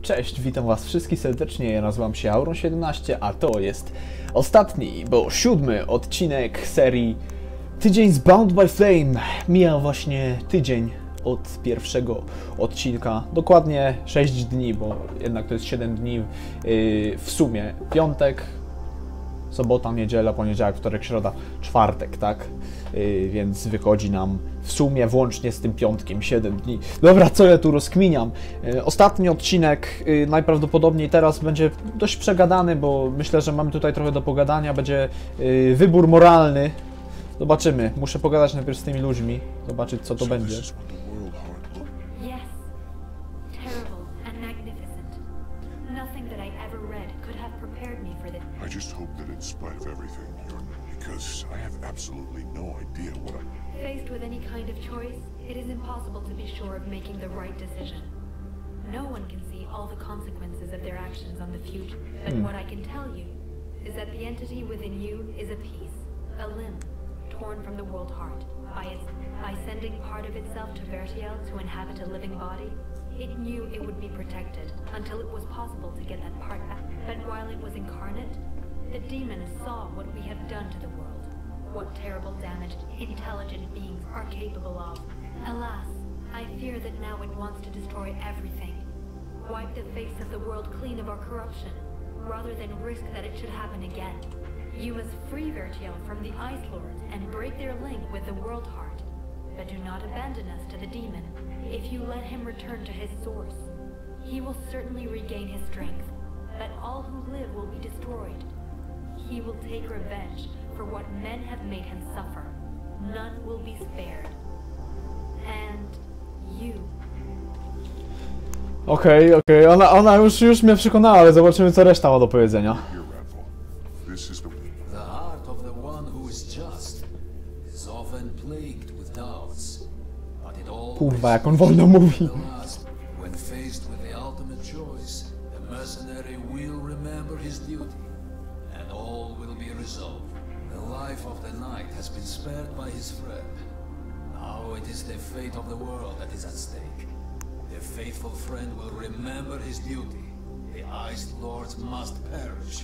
Cześć, witam was wszystkich serdecznie, ja nazywam się Auron17, a to jest ostatni, bo 7. odcinek serii Tydzień z Bound by Flame. Mija właśnie tydzień od pierwszego odcinka, dokładnie 6 dni, bo jednak to jest 7 dni w sumie. Piątek, sobota, niedziela, poniedziałek, wtorek, środa, czwartek, tak? Więc wychodzi nam w sumie włącznie z tym piątkiem 7 dni. Dobra, co ja tu rozkminiam? Ostatni odcinek najprawdopodobniej teraz będzie dość przegadany, bo myślę, że mamy tutaj trochę do pogadania. Będzie wybór moralny. Zobaczymy. Muszę pogadać najpierw z tymi ludźmi, zobaczyć co to będzie. I just hope that in spite of everything, because I have absolutely no idea what Faced with any kind of choice, it is impossible to be sure of making the right decision. No one can see all the consequences of their actions on the future, but what I can tell you is that the entity within you is a piece, a limb, torn from the world heart. By sending part of itself to Vertiel to inhabit a living body, it knew it would be protected until it was possible to get that part back. But while it was incarnate, the demon saw what we have done to the world, what terrible damage intelligent beings are capable of. Alas, I fear that now it wants to destroy everything, wipe the face of the world clean of our corruption, rather than risk that it should happen again. You must free Vertiel from the Ice Lords and break their link with the World Heart, but do not abandon us to the demon. If you let him return to his source, he will certainly regain his strength, but all who live will be destroyed. He will take revenge for what men have made him suffer. None will be spared. And you. Okej, ona już mnie przekonała, ale zobaczymy co reszta ma do powiedzenia. The heart of the one who is just is often plagued with doubts, but it always Kurwa, jak on wolno mówi. when faced with the ultimate choice, the mercenary will remember his duty, and all will be resolved. The life of the knight has been spared by his friend. Now it is the fate of the world that is at stake. The faithful friend will remember his duty. The Ice Lords must perish.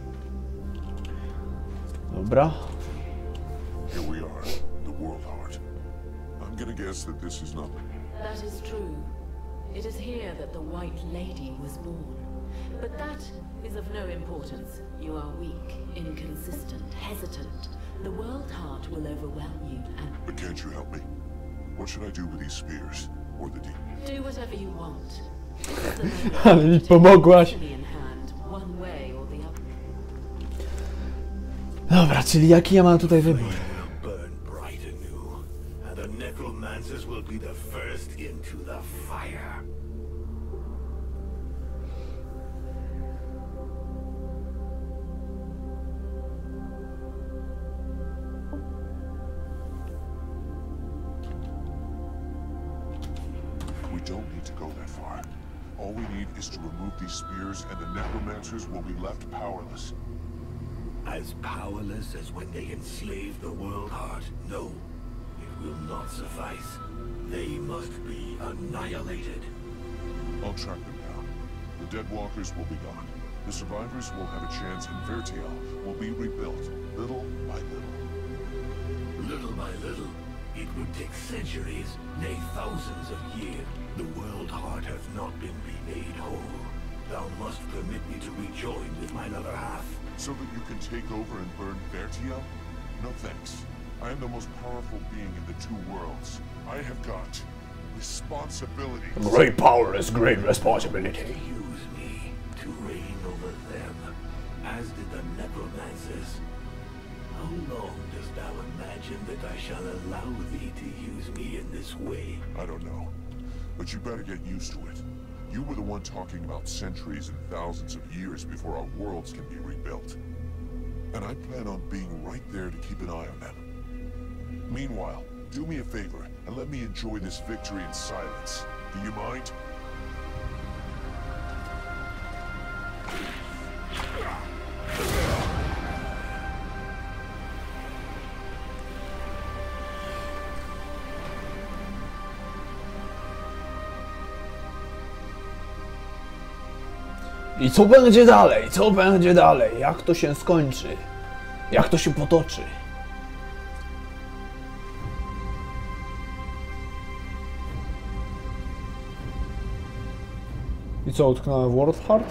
Dobra. here we are, the World Heart. I'm gonna guess that this is not. That is true. It is here that the White Lady was born. But that is of no importance. You are weak, inconsistent, hesitant. The World Heart will overwhelm you and... But can't you help me? What should I do with these spears? Or the demon? Do whatever you want. Ale mi pomogłaś. In hand, one way or the other. Dobra, czyli jaki ja mam tutaj wybór? Burn bright anew, and the necromancers will be the first into the fire. We don't need to go that far. All we need is to remove these spears and the necromancers will be left powerless. As powerless as when they enslaved the World Heart? No, it will not suffice. They must be annihilated. I'll track them down. The dead walkers will be gone. The survivors will have a chance and Vertiel will be rebuilt, little by little. Little by little, it would take centuries, nay thousands of years. The World Heart has not been remade whole. Thou must permit me to rejoin with my other half. So that you can take over and burn Vertiel? No thanks. I am the most powerful being in the two worlds. I have got responsibilities. Great power is great responsibility. Use me to reign over them, as did the necromancers. How long dost thou imagine that I shall allow thee to use me in this way? I don't know, but you better get used to it. You were the one talking about centuries and thousands of years before our worlds can be rebuilt. And I plan on being right there to keep an eye on them. Meanwhile, do me a favor and let me enjoy this victory in silence. Do you mind? I co będzie dalej? Co będzie dalej? Jak to się skończy? Jak to się potoczy? I co, utknąłem w World Heart?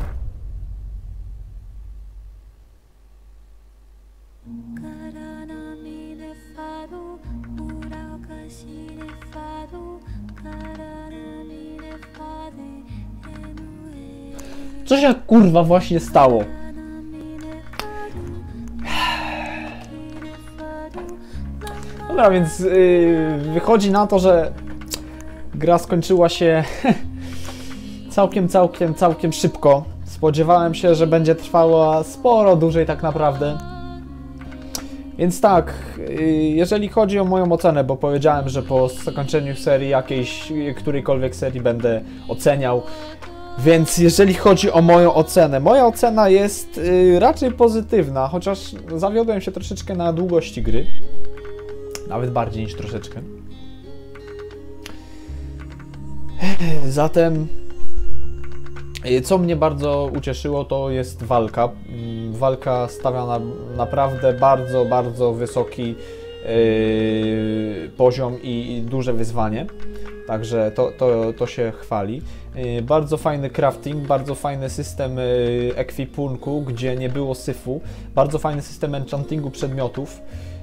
Co się kurwa właśnie stało? Dobra, więc wychodzi na to, że gra skończyła się całkiem szybko. Spodziewałem się, że będzie trwała sporo dłużej tak naprawdę. Więc tak, jeżeli chodzi o moją ocenę, bo powiedziałem, że po zakończeniu serii którejkolwiek serii będę oceniał. Więc jeżeli chodzi o moją ocenę, moja ocena jest raczej pozytywna, chociaż zawiodłem się troszeczkę na długości gry. Nawet bardziej niż troszeczkę. Zatem, co mnie bardzo ucieszyło, to jest walka. Walka stawia na naprawdę bardzo wysoki poziom i duże wyzwanie. Także to się chwali. Bardzo fajny crafting, bardzo fajny system ekwipunku, gdzie nie było syfu. Bardzo fajny system enchantingu przedmiotów.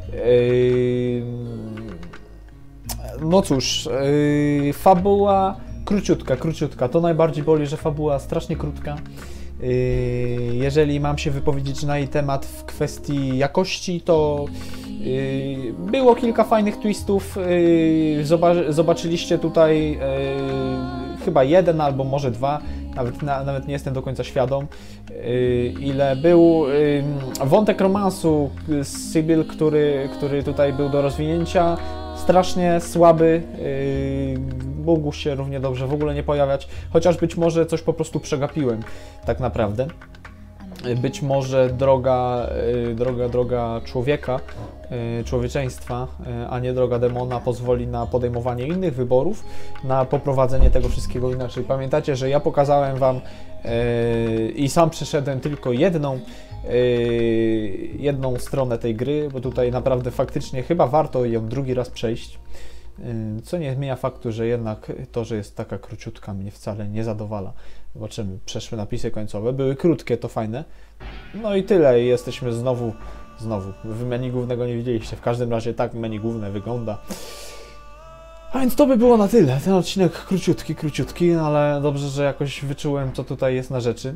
No cóż, fabuła króciutka. To najbardziej boli, że fabuła strasznie krótka. Jeżeli mam się wypowiedzieć na jej temat w kwestii jakości, to było kilka fajnych twistów. Zobaczyliście tutaj chyba jeden albo może dwa, nawet nie jestem do końca świadom, ile był wątek romansu z Sybil, który tutaj był do rozwinięcia, strasznie słaby, mógł się równie dobrze w ogóle nie pojawiać, chociaż być może coś po prostu przegapiłem tak naprawdę. Być może droga człowieka, człowieczeństwa, a nie droga demona pozwoli na podejmowanie innych wyborów, na poprowadzenie tego wszystkiego inaczej. Pamiętacie, że ja pokazałem wam i sam przeszedłem tylko jedną stronę tej gry, bo tutaj naprawdę faktycznie chyba warto ją drugi raz przejść. Co nie zmienia faktu, że jednak to, że jest taka króciutka, mnie wcale nie zadowala. Zobaczymy, przeszły napisy końcowe, były krótkie, to fajne. No i tyle, i jesteśmy znowu, wy menu głównego nie widzieliście, w każdym razie tak menu główne wygląda. A więc to by było na tyle, ten odcinek króciutki, ale dobrze, że jakoś wyczułem, co tutaj jest na rzeczy.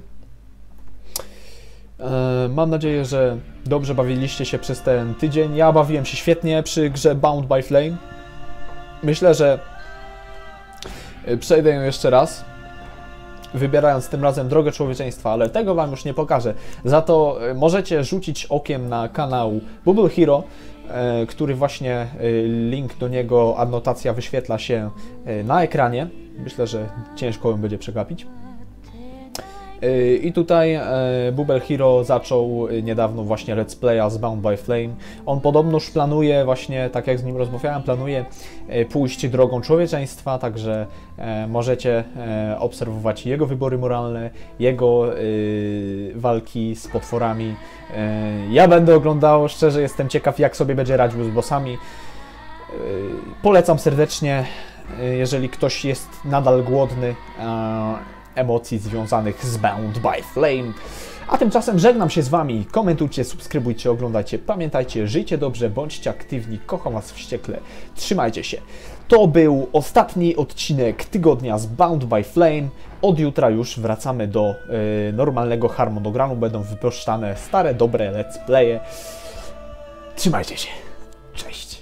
Mam nadzieję, że dobrze bawiliście się przez ten tydzień. Ja bawiłem się świetnie przy grze Bound by Flame. Myślę, że przejdę ją jeszcze raz, wybierając tym razem drogę człowieczeństwa, ale tego wam już nie pokażę. Za to możecie rzucić okiem na kanał Bubble Hero, który właśnie link do niego, anotacja wyświetla się na ekranie. Myślę, że ciężko ją będzie przegapić. I tutaj Bubble Hero zaczął niedawno właśnie Let's Playa z Bound by Flame. On podobnoż planuje, właśnie tak jak z nim rozmawiałem, planuje pójść drogą człowieczeństwa, także możecie obserwować jego wybory moralne, jego walki z potworami. Ja będę oglądał, szczerze jestem ciekaw, jak sobie będzie radził z bossami. Polecam serdecznie, jeżeli ktoś jest nadal głodny emocji związanych z Bound by Flame. A tymczasem żegnam się z wami. Komentujcie, subskrybujcie, oglądajcie. Pamiętajcie, żyjcie dobrze, bądźcie aktywni. Kocham was wściekle. Trzymajcie się. To był ostatni odcinek tygodnia z Bound by Flame. Od jutra już wracamy do normalnego harmonogramu. Będą wypuszczane stare, dobre let's playe. Trzymajcie się. Cześć.